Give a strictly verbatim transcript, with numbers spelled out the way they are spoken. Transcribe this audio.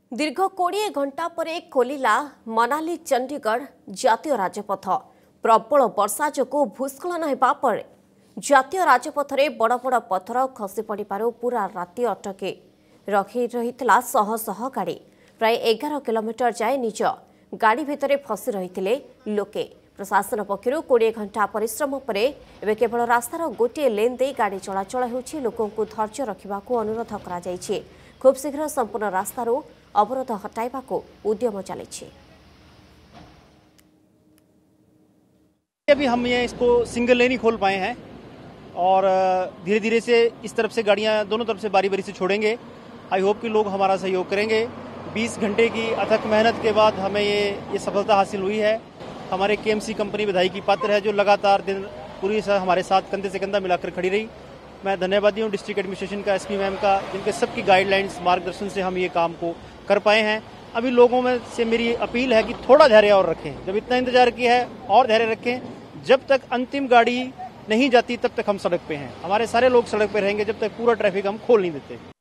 दीर्घ कोड़े घंटा पर खोलिला मनाली चंडीगढ़ जातीय राजपथ। प्रबल वर्षा जो भूस्खलन होगा पर जातीय राजपथ में बड़ बड़ पत्थर खसी पड़ू पूरा राति अटके रखी रही शह शह गाड़ी प्राय एगार किलोमीटर जाए निज गाड़ी भितर फसी रही लोके। प्रशासन पक्षर कोड़े घंटा परिश्रम पर एवं केवल रास्तार गोटे लेन दे गाड़ी चलाचल होछि। लोकों को धैर्य रखा अनुरोध करा जायछि। खूब शीघ्र संपूर्ण रास्तार अवरोध हटाइबा को उद्यम चली। अभी हम ये इसको सिंगल लेन ही खोल पाए हैं और धीरे धीरे से इस तरफ से गाड़ियां दोनों तरफ से बारी बारी से छोड़ेंगे। आई होप कि लोग हमारा सहयोग करेंगे। बीस घंटे की अथक मेहनत के बाद हमें ये ये सफलता हासिल हुई है। हमारे केएमसी कंपनी बधाई की पात्र है जो लगातार दिन पूरी हमारे साथ कंधे से कंधा मिलाकर खड़ी रही। मैं धन्यवादी हूँ डिस्ट्रिक्ट एडमिनिस्ट्रेशन का, एसपी मैम का, जिनके सबकी गाइडलाइंस मार्गदर्शन से हम ये काम को कर पाए हैं। अभी लोगों में से मेरी अपील है कि थोड़ा धैर्य और रखें। जब इतना इंतजार किया है और धैर्य रखें। जब तक अंतिम गाड़ी नहीं जाती तब तक हम सड़क पे हैं। हमारे सारे लोग सड़क पे रहेंगे जब तक पूरा ट्रैफिक हम खोल नहीं देते।